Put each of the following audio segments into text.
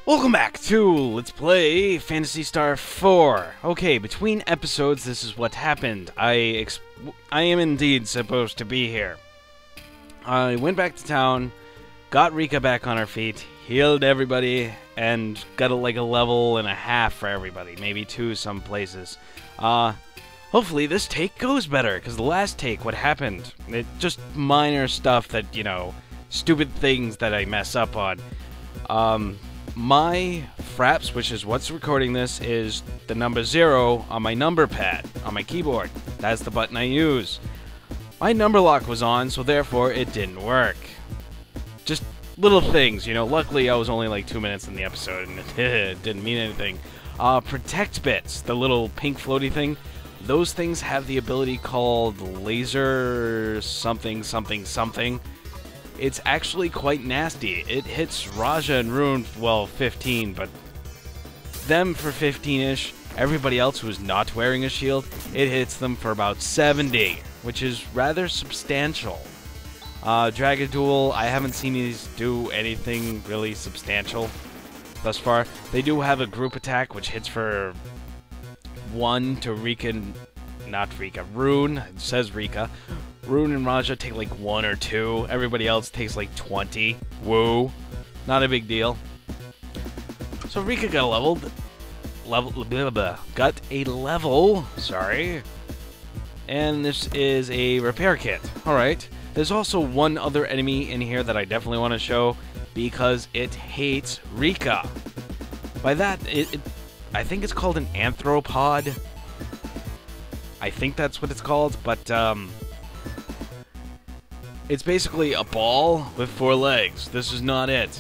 Welcome back to Let's Play Phantasy Star 4. Okay, between episodes, this is what happened. I am indeed supposed to be here. I went back to town, got Rika back on her feet, healed everybody, and got like a level and a half for everybody. Maybe 2 some places. Hopefully this take goes better, because the last take, what happened? It just minor stuff that, you know, stupid things that I mess up on. My fraps, which is what's recording this, is the number 0 on my number pad, on my keyboard. That's the button I use. My number lock was on, so therefore it didn't work. Just little things, you know. Luckily I was only like 2 minutes in the episode and it didn't mean anything. Protect bits, the little pink floaty thing, those things have the ability called laser something something something. It's actually quite nasty. It hits Raja and Rune, well, 15, but them for 15-ish. Everybody else who's not wearing a shield, it hits them for about 70, which is rather substantial. Dragon Duel, I haven't seen these do anything really substantial thus far. They do have a group attack, which hits for 1 to Rika, not Rika, Rune, it says Rika. Rune and Raja take like 1 or 2. Everybody else takes like 20. Woo. Not a big deal. So Rika got got a level, sorry. And this is a repair kit. Alright. There's also one other enemy in here that I definitely want to show because it hates Rika. By that, I think it's called an anthropod. I think that's what it's called, but it's basically a ball with 4 legs. This is not it.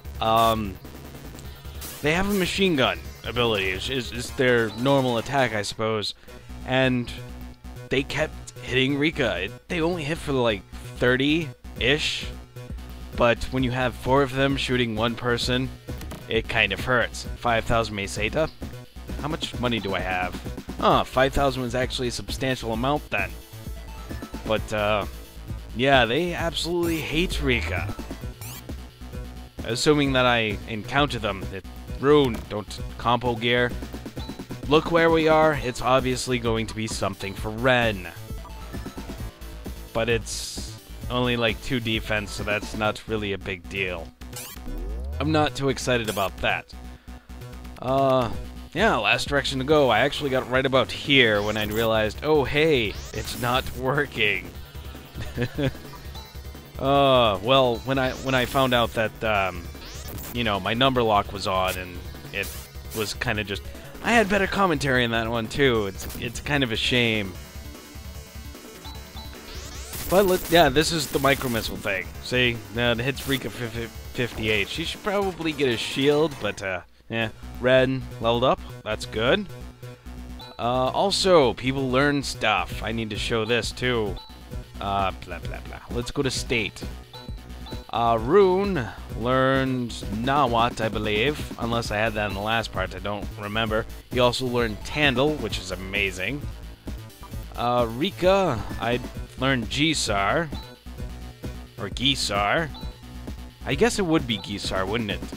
They have a machine gun ability. It's their normal attack, I suppose. And they kept hitting Rika. They only hit for like 30-ish. But when you have 4 of them shooting 1 person, it kind of hurts. 5,000 meseta. How much money do I have? 5,000 was actually a substantial amount then. But, yeah, they absolutely hate Rika. Assuming that I encounter them. Rune, don't compo gear. Look where we are. It's obviously going to be something for Ren. But it's only like 2 defense, so that's not really a big deal. I'm not too excited about that. Yeah, last direction to go. I actually got right about here when I realized, oh hey, it's not working. Well, when I found out that, you know, my number lock was on and it was kind of just... I had better commentary in that one, too. It's kind of a shame. But, yeah, this is the micro-missile thing. See? It hits Rika 58. She should probably get a shield, but, yeah. Red leveled up. That's good. Also, people learn stuff. I need to show this, too. Blah, blah, blah. Let's go to state. Rune learned Nawat, I believe. Unless I had that in the last part, I don't remember. He also learned Tandle, which is amazing. Rika, I learned Gisar. Or Gisar. I guess it would be Gisar, wouldn't it?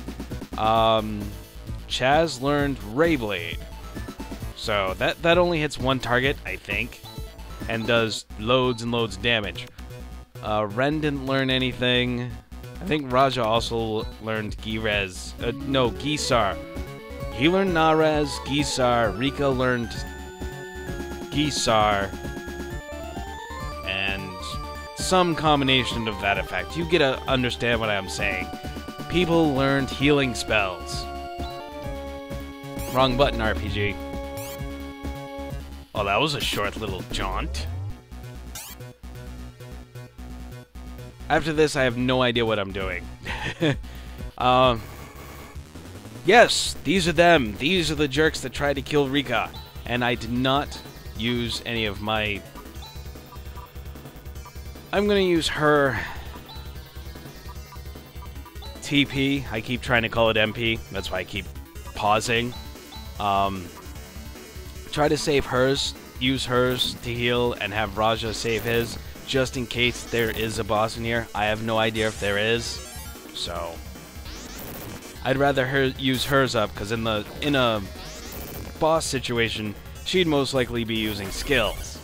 Chaz learned Rayblade. So, that only hits 1 target, I think. And does loads and loads of damage. Ren didn't learn anything. I think Raja also learned Gisar. He learned Narez, Gisar, Rika learned Gisar, and some combination of that effect. You get to understand what I'm saying. People learned healing spells. Wrong button, RPG. Oh, that was a short little jaunt. After this, I have no idea what I'm doing. Yes, these are them. These are the jerks that tried to kill Rika. And I did not use any of my... I'm gonna use her... TP. I keep trying to call it MP. That's why I keep pausing. Try to save hers, use hers to heal, and have Raja save his, just in case there is a boss in here. I have no idea if there is, so I'd rather her use hers up, because in a boss situation, she'd most likely be using skills.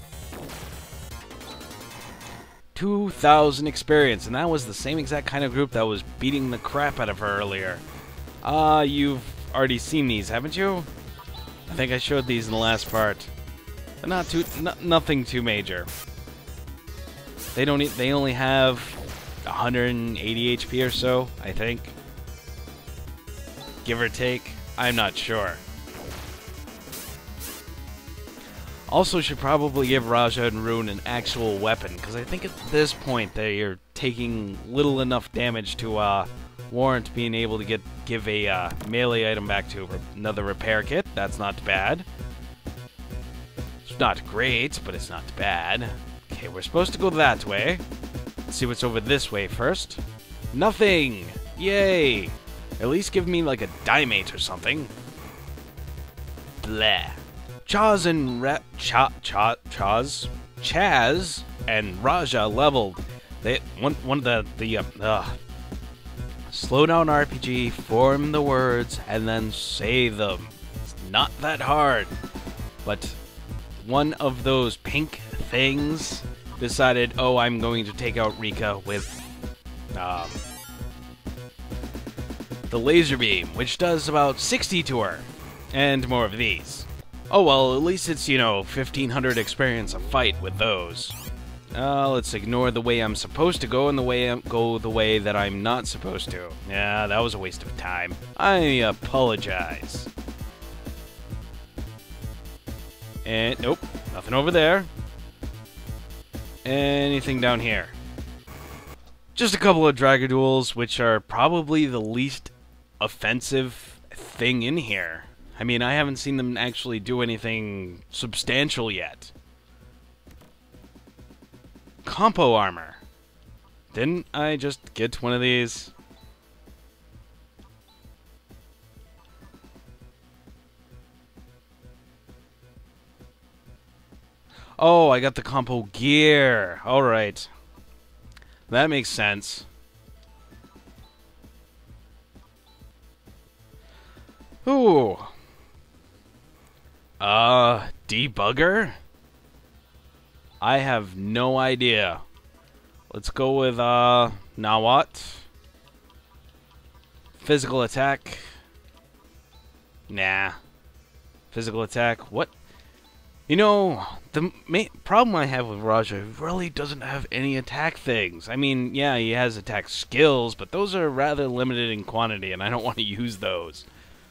2,000 experience, and that was the same exact kind of group that was beating the crap out of her earlier. You've already seen these, haven't you? I think I showed these in the last part. They're nothing too major. They only have 180 HP or so, I think. Give or take. I'm not sure. Also, should probably give Raja and Rune an actual weapon, because I think at this point they are taking little enough damage to warrant being able to give a melee item back to another repair kit. That's not bad. It's not great, but it's not bad. Okay, we're supposed to go that way. Let's see what's over this way first. Nothing! Yay! At least give me like a Dimate or something. Bleh. Chaz and Raja leveled. Slow down RPG, form the words, and then say them. It's not that hard. But one of those pink things decided, oh, I'm going to take out Rika with the laser beam, which does about 60 to her, and more of these. Oh well, at least it's, 1,500 experience a fight with those. Let's ignore the way I'm supposed to go and go the way that I'm not supposed to. Yeah, that was a waste of time. I apologize. And nope, nothing over there. Anything down here? Just a couple of Dragadules, which are probably the least offensive thing in here. I mean, I haven't seen them actually do anything substantial yet. Compo armor. Didn't I just get one of these? Oh, I got the compo gear. Alright. That makes sense. Ooh. Debugger? I have no idea. Let's go with, now what? Physical attack? Nah. Physical attack? What? The main problem I have with Raja really doesn't have any attack things. I mean, yeah, he has attack skills, but those are rather limited in quantity, and I don't want to use those.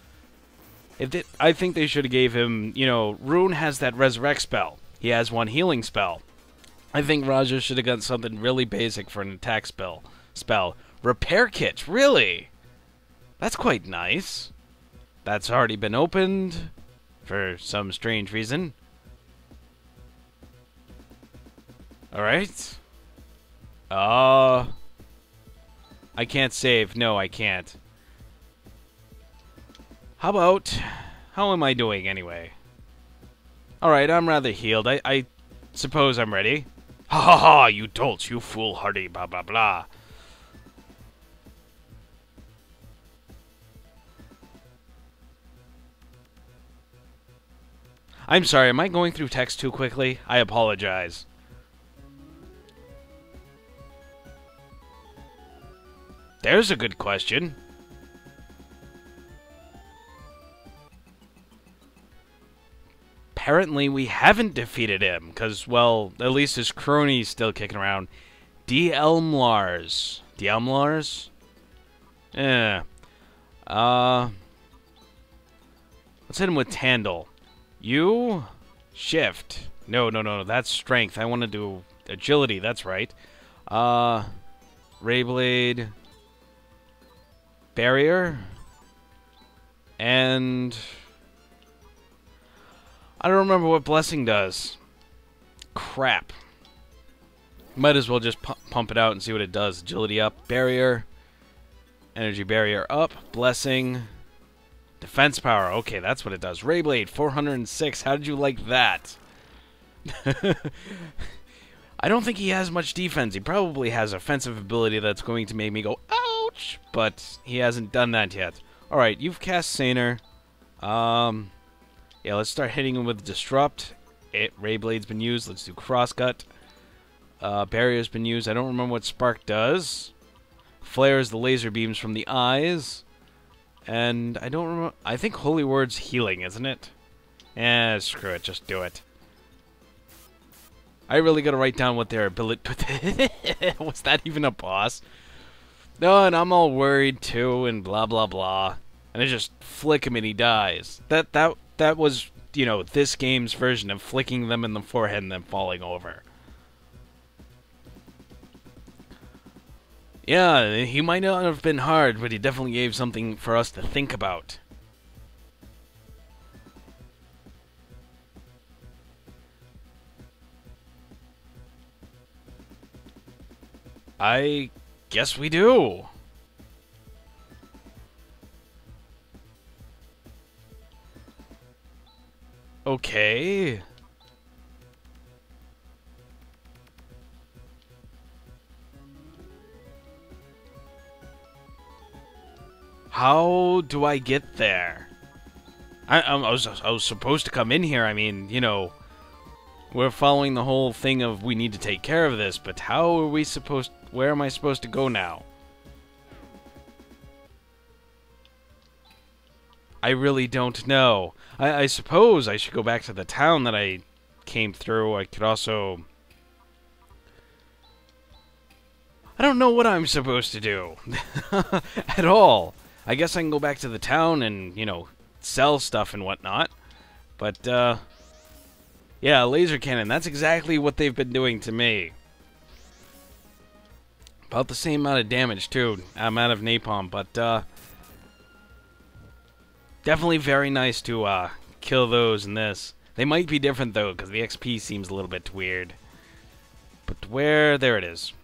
I think they should have gave him, Rune has that resurrect spell. He has one healing spell. I think Raja should have gotten something really basic for an attack spell. Repair kit, really? That's quite nice. That's already been opened for some strange reason. Alright. I can't save. No, I can't. How am I doing anyway? Alright, I'm rather healed. I suppose I'm ready. Ha ha ha, you dolts, you foolhardy, blah blah blah. I'm sorry, am I going through text too quickly? I apologize. There's a good question. Apparently we haven't defeated him, because, well, at least his crony's still kicking around. Dielmlars. Dielmlars? Yeah. Let's hit him with Tandle. You? Shift. No, that's strength. I want to do agility, that's right. Rayblade. Barrier. And I don't remember what Blessing does. Crap. Might as well just pump it out and see what it does. Agility up. Barrier. Energy barrier up. Blessing. Defense power. Okay, that's what it does. Rayblade, 406. How did you like that? I don't think he has much defense. He probably has offensive ability that's going to make me go, ouch! much, but he hasn't done that yet. Alright, you've cast Saner. Yeah, let's start hitting him with Disrupt. Ray Blade's been used. Let's do Crosscut. Barrier's been used. I don't remember what Spark does. Flares the laser beams from the eyes. And I don't remember. I think Holy Word's healing, isn't it? Eh, screw it. Just do it. I really gotta write down what their ability... Was that even a boss? No, and I'm all worried too, and blah blah blah. And I just flick him and he dies. That was, you know, this game's version of flicking them in the forehead and then falling over. Yeah, he might not have been hard, but he definitely gave something for us to think about. I guess we do. Okay. How do I get there? I was supposed to come in here. I mean, you know, we're following the whole thing of we need to take care of this, but how are we supposed... Where am I supposed to go now? I really don't know. I suppose I should go back to the town that I came through. I could also... I don't know what I'm supposed to do. At all. I guess I can go back to the town and, you know, sell stuff and whatnot. But, yeah, laser cannon. That's exactly what they've been doing to me. About the same amount of damage, too. Amount of napalm, but, definitely very nice to, kill those in this. They might be different, though, because the XP seems a little bit weird. But where... There it is.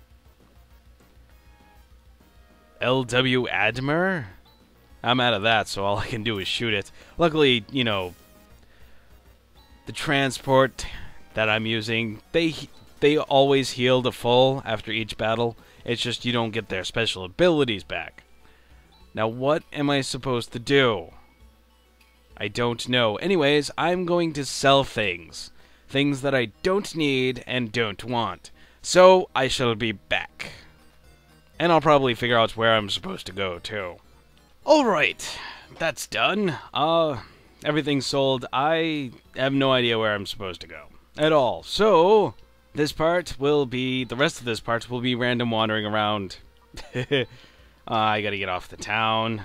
LW Admer? I'm out of that, so all I can do is shoot it. Luckily, you know, the transport that I'm using, they always heal to full after each battle. It's just you don't get their special abilities back. Now, what am I supposed to do? I don't know. Anyways, I'm going to sell things. Things that I don't need and don't want. So, I shall be back. And I'll probably figure out where I'm supposed to go, too. Alright, that's done. Everything's sold. I have no idea where I'm supposed to go. At all. So, this part will be... The rest of this part will be random wandering around. I gotta get off the town.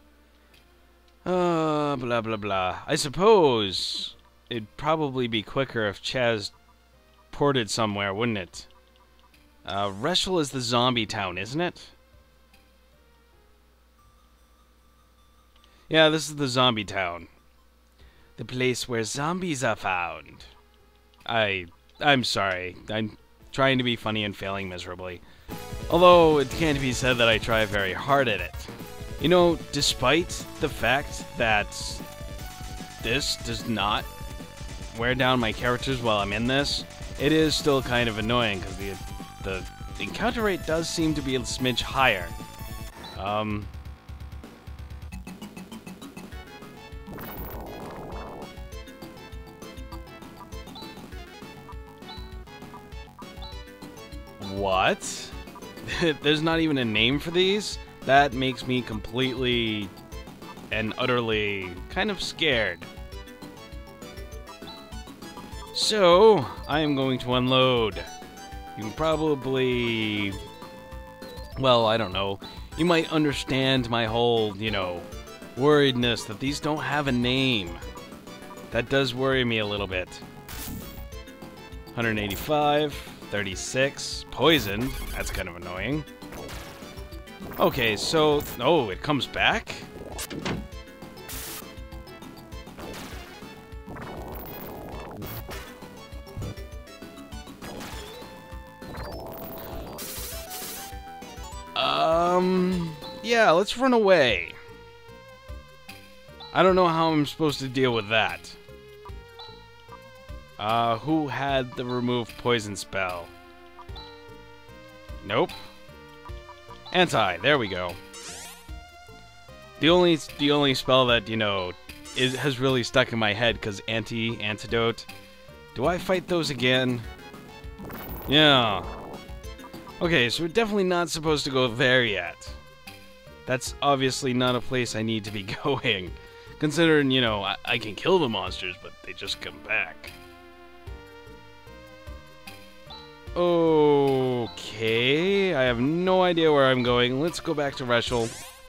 Blah, blah, blah. I suppose it'd probably be quicker if Chaz ported somewhere, wouldn't it? Reshel is the zombie town, isn't it? Yeah, this is the zombie town. The place where zombies are found. I'm sorry. I'm trying to be funny and failing miserably. Although, it can't be said that I try very hard at it. You know, despite the fact that this does not wear down my characters while I'm in this, it is still kind of annoying, because the encounter rate does seem to be a smidge higher. What? There's not even a name for these? That makes me completely and utterly kind of scared. So, I am going to unload. You can probably... Well, I don't know. You might understand my whole, you know, worriedness that these don't have a name. That does worry me a little bit. 185, 36, poisoned. That's kind of annoying. Okay, so... Oh, it comes back? Yeah, let's run away. I don't know how I'm supposed to deal with that. Who had the remove poison spell? Nope. Anti, there we go. The only spell that, you know, has really stuck in my head, because antidote. Do I fight those again? Yeah. Okay, so we're definitely not supposed to go there yet. That's obviously not a place I need to be going. Considering, you know, I can kill the monsters, but they just come back. Okay, I have no idea where I'm going. Let's go back to Reshel.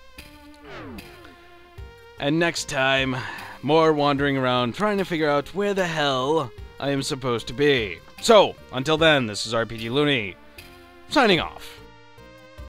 And next time, more wandering around trying to figure out where the hell I am supposed to be. So, until then, this is RPG Looney, signing off.